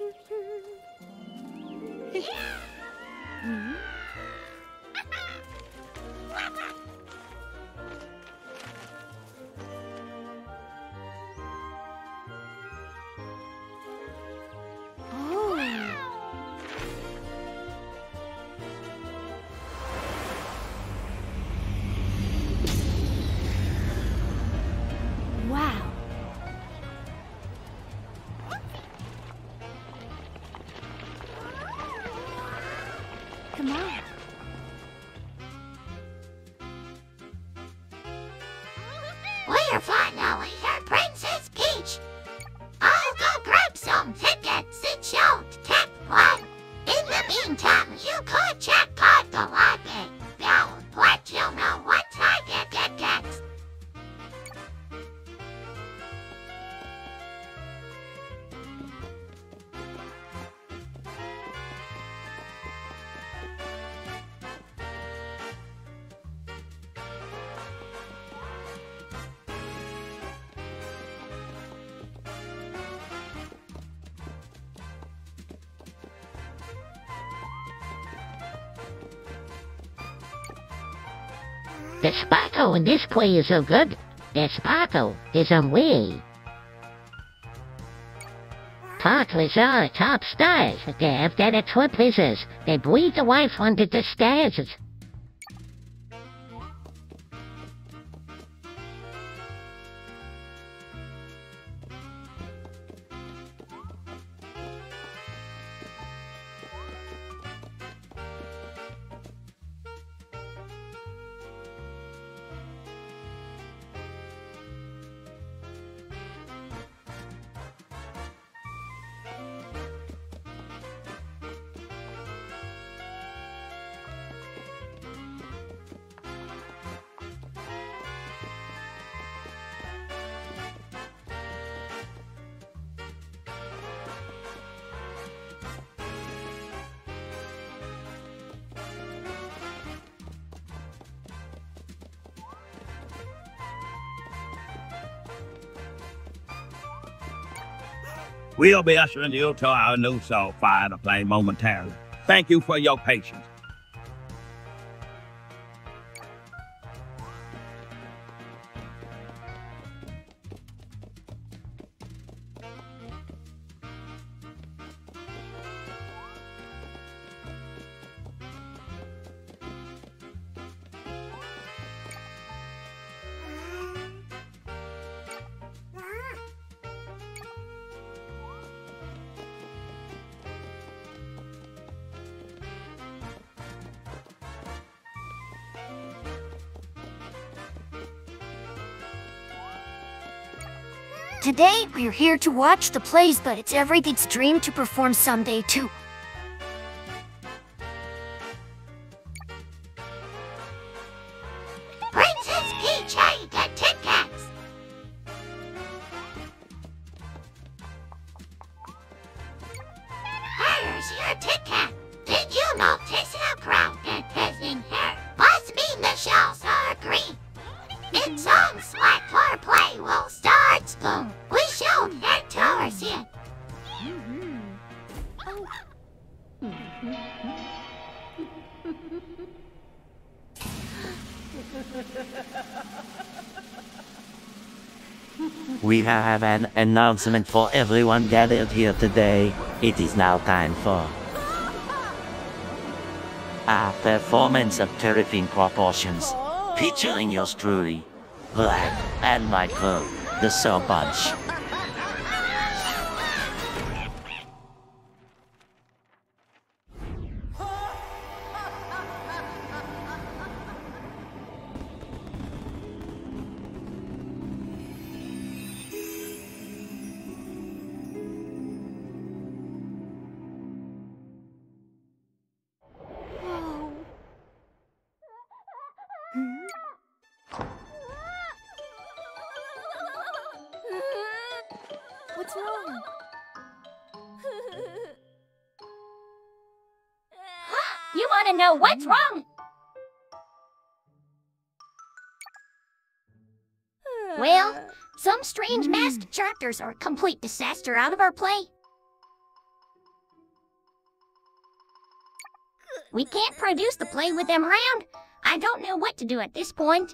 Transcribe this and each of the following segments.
Wow. Come on. We're finally at Princess Peach. I'll go grab some tickets and show Tech One. In the meantime, you could check out the lobby. I'll let you know once I get tickets. The sparkle in this play is so good. The sparkle is away. Partners are top stars. They have their purposes. They breathe the life under the stars. We'll be ushering you to our new soul fire to play momentarily. Thank you for your patience. Today, we're here to watch the plays, but it's everything's dream to perform someday, too. Princess Peach, I get tickets. Here's your ticket. Did you notice how crowded it is in here? Must mean the shells are green. It sounds like our play will start soon. We should head towards it. We have an announcement for everyone gathered here today. It is now time for a performance of terrifying proportions, featuring yours truly, Black and Michael, the Soul Bunch. What's wrong? You want to know what's wrong? Well, some strange masked characters are a complete disaster out of our play. We can't produce the play with them around. I don't know what to do at this point.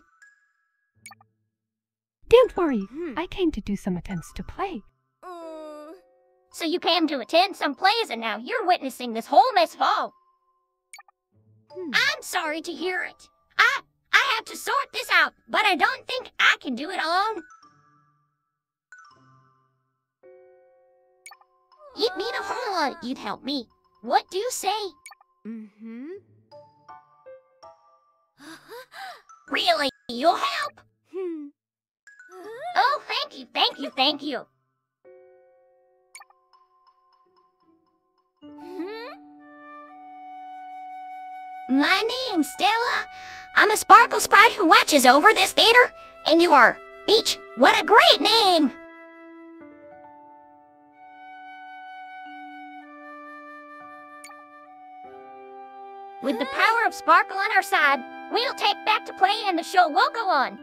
Don't worry, I came to do some attempts to play. So you came to attend some plays and now you're witnessing this whole mess fall. I'm sorry to hear it. I have to sort this out, but I don't think I can do it alone. You'd mean a whole lot you'd help me. What do you say? Really? You'll help? Oh, thank you, thank you, thank you. My name's Stella. I'm a sparkle sprite who watches over this theater. And you are Peach. What a great name! With the power of Sparkle on our side, we'll take back to play and the show will go on.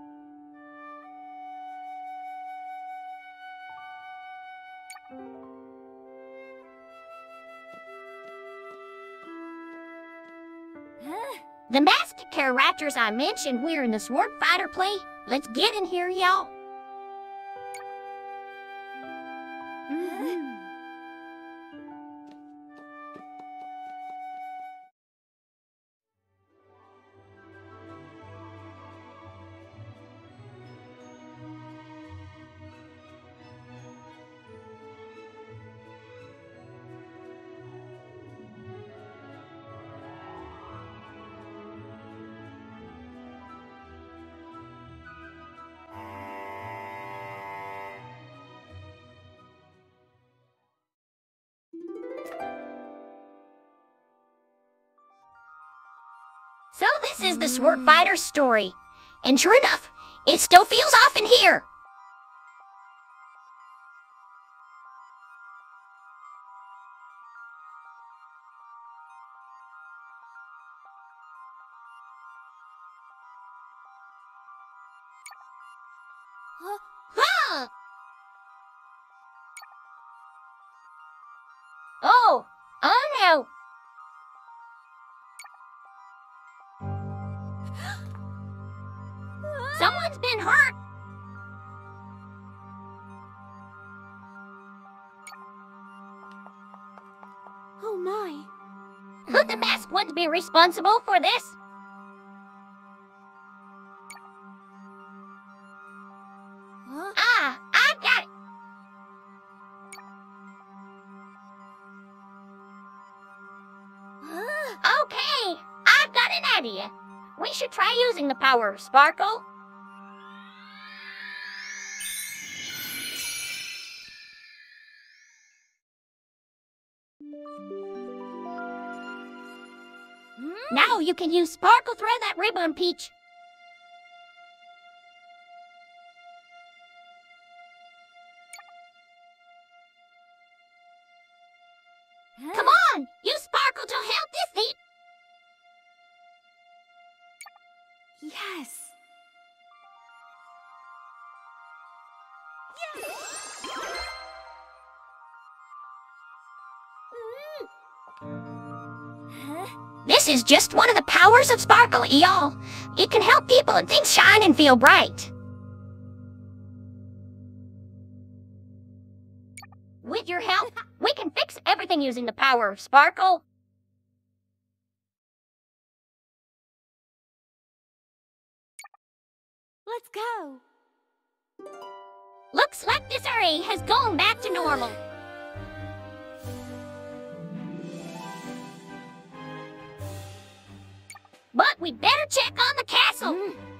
The masked characters I mentioned we're in the Sword Fighter play. Let's get in here, y'all. So this is the Sword Fighter story. And sure enough, it still feels off in here. Huh? Oh no. Someone's been hurt! Oh my. Could the masked ones be responsible for this? Ah, I got it! Okay, I've got an idea. We should try using the power of Sparkle. Now you can use Sparkle thread that ribbon, Peach. Come on, use Sparkle to help this thing. Yes. This is just one of the powers of Sparkle, y'all. It can help people and things shine and feel bright. With your help, we can fix everything using the power of Sparkle. Let's go. Looks like this array has gone back to normal. But we better check on the castle.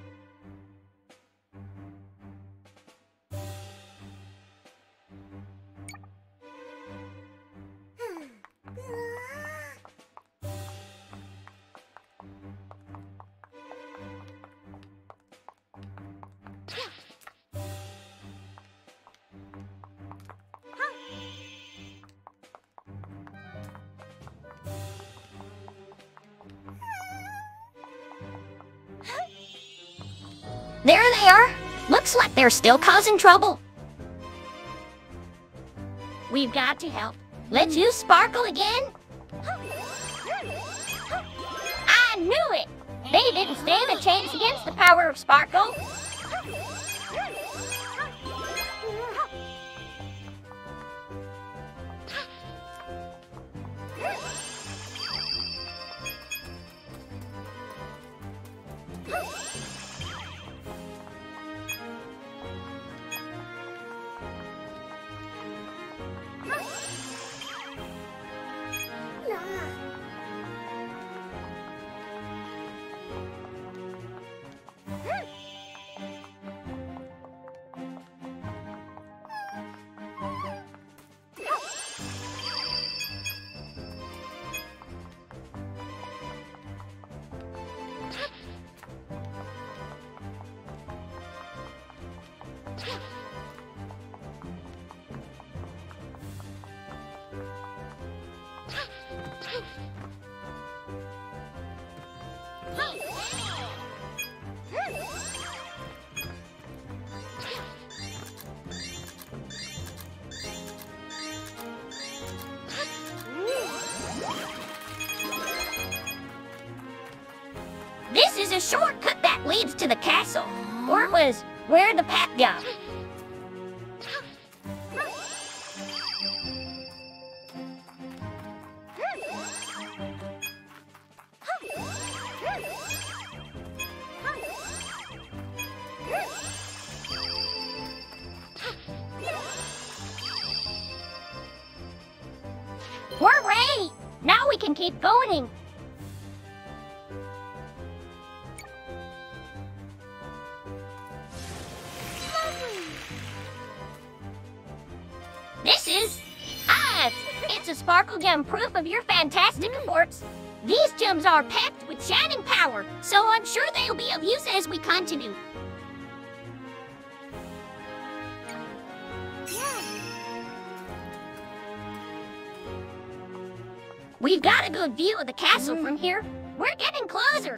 There they are. Looks like they're still causing trouble. We've got to help. Let's use Sparkle again. They didn't stand a chance against the power of Sparkle. This is a shortcut that leads to the castle. Or it was where the path goes. We're ready! Now we can keep going! This is... it's a Sparkle Gem proof of your fantastic reports. These gems are packed with shining power, so I'm sure they'll be of use as we continue. We've got a good view of the castle from here. We're getting closer.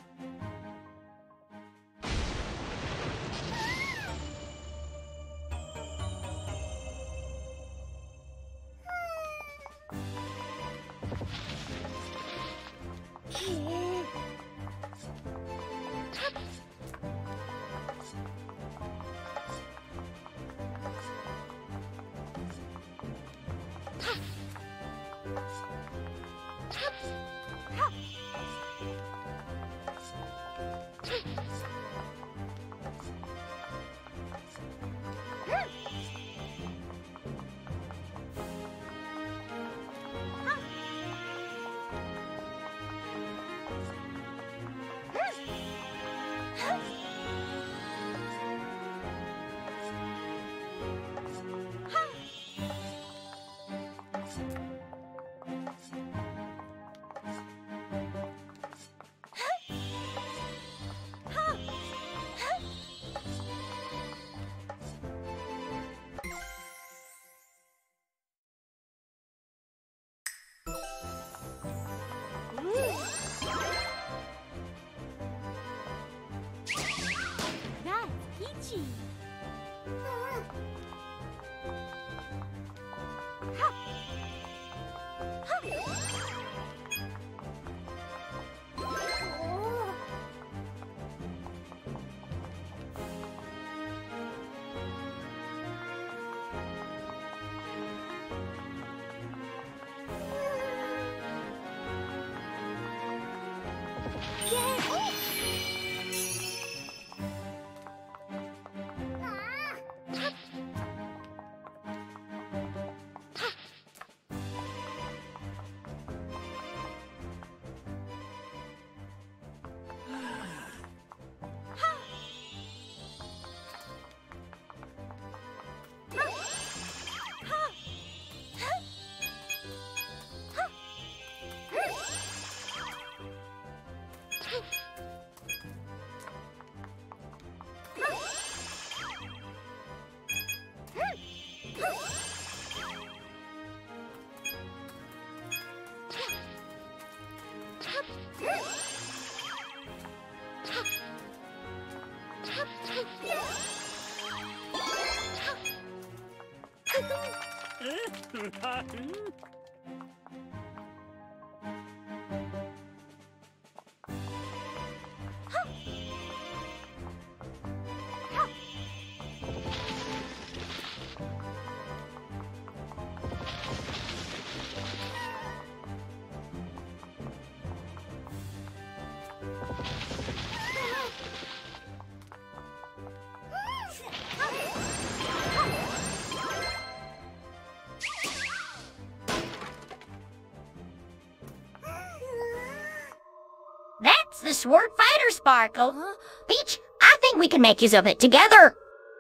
That's the Sword Fighter Sparkle. Peach, I think we can make use of it together.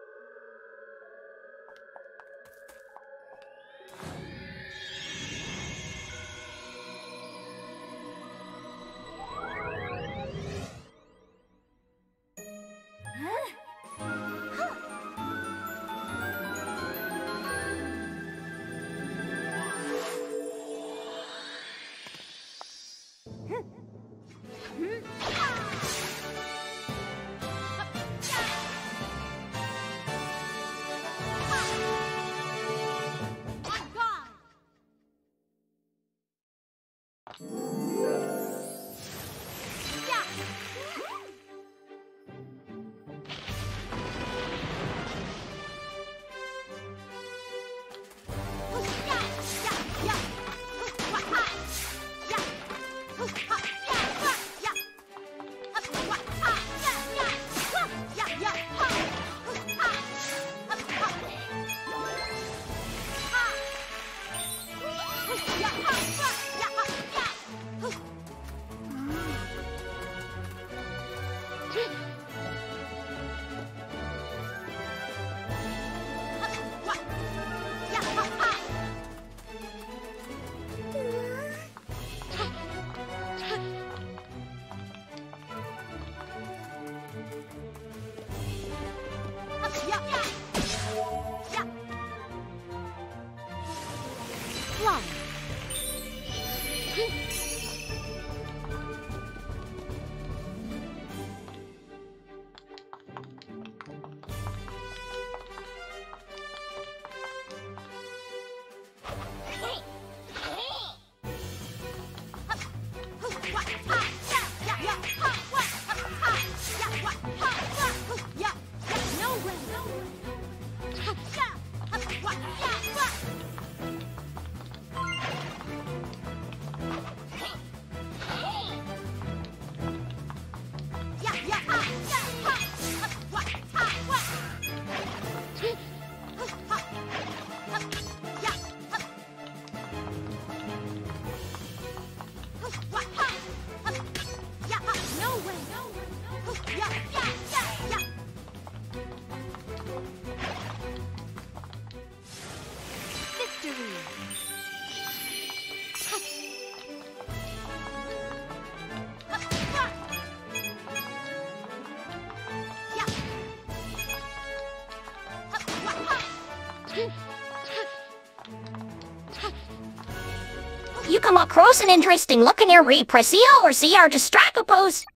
You come across an interesting looking area, Precio, or see our Distraco pose.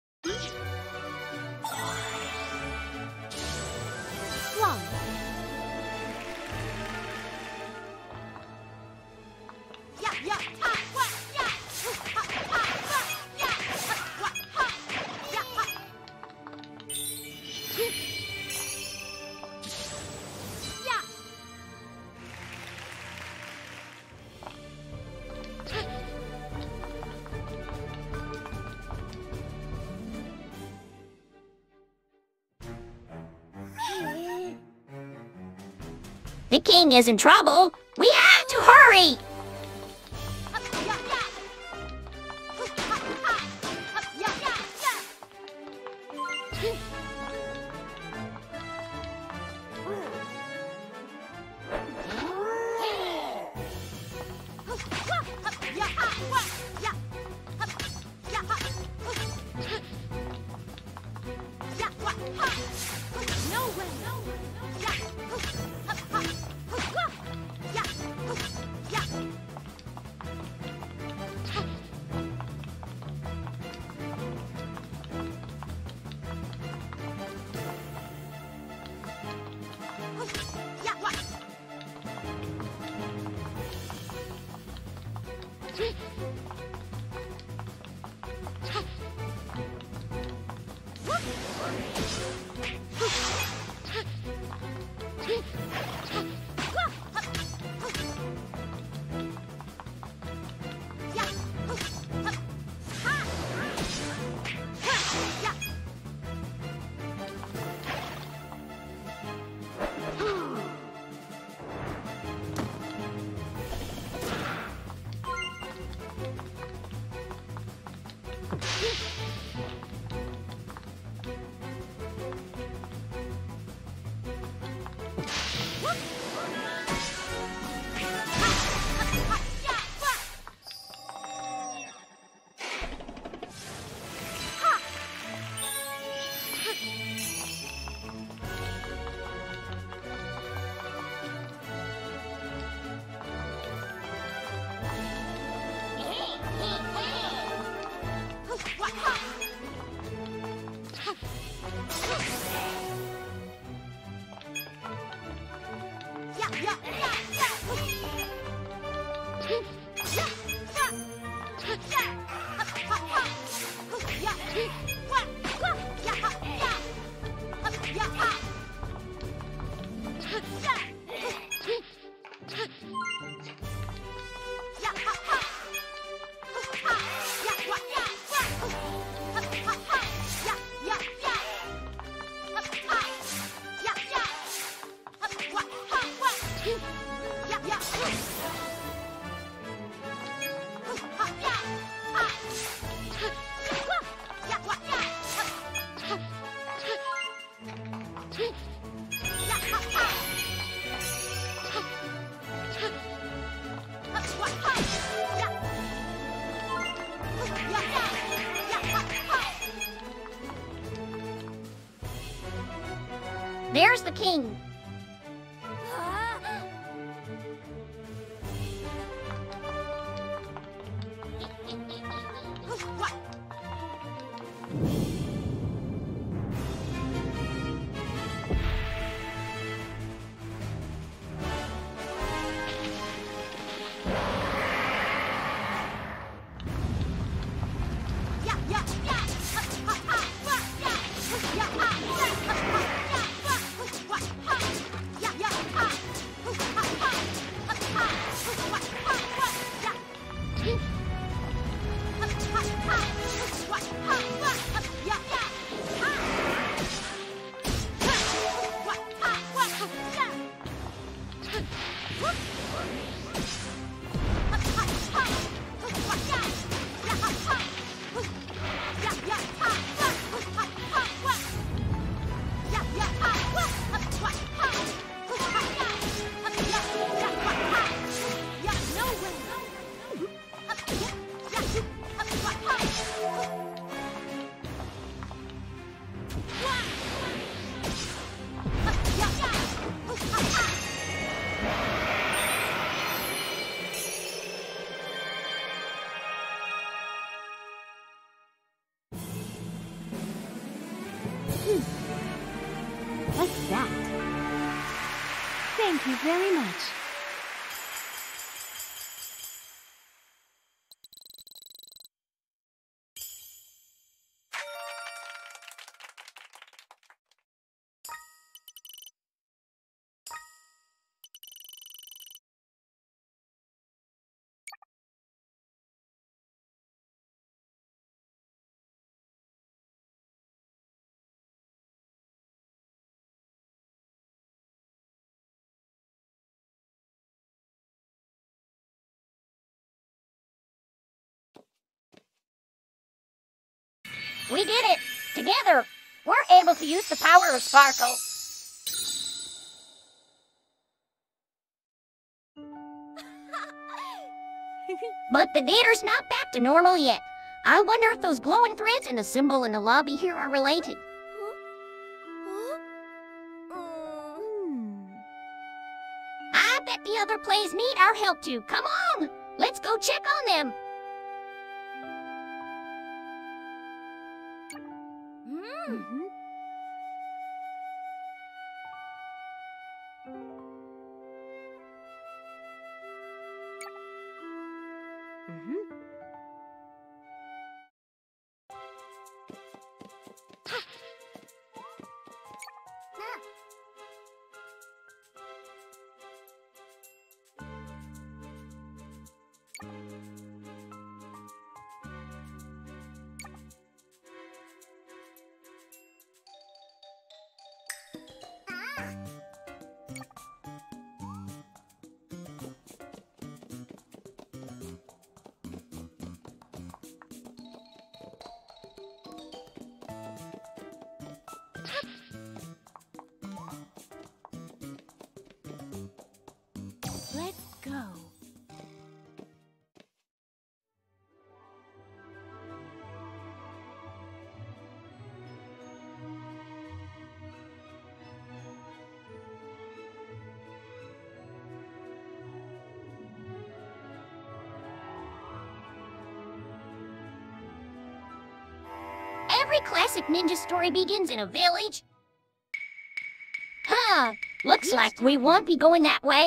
The king is in trouble. We have to hurry. There's the king. What's that? Thank you very much. We did it! Together! We're able to use the power of Sparkle. But the data's not back to normal yet. I wonder if those glowing threads and the symbol in the lobby here are related. I bet the other plays need our help too. Come on! Let's go check on them! every classic ninja story begins in a village? Huh, looks like we won't be going that way.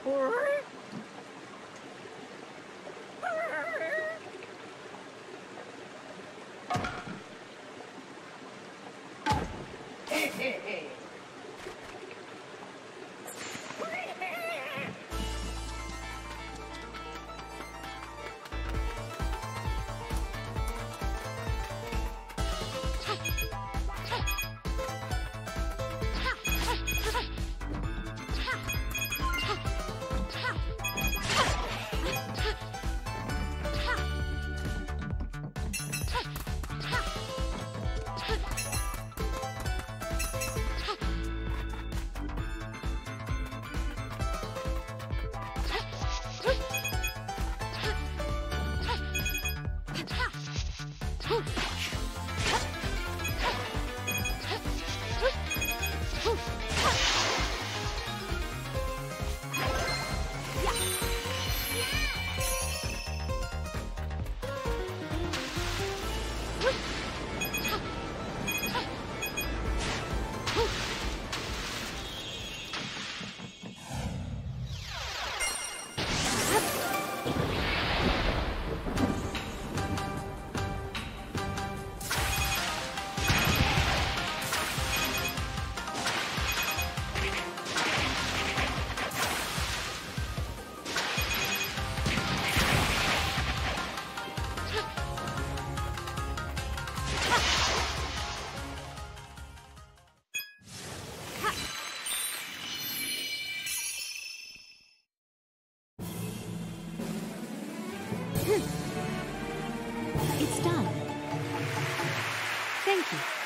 It's done. Thank you.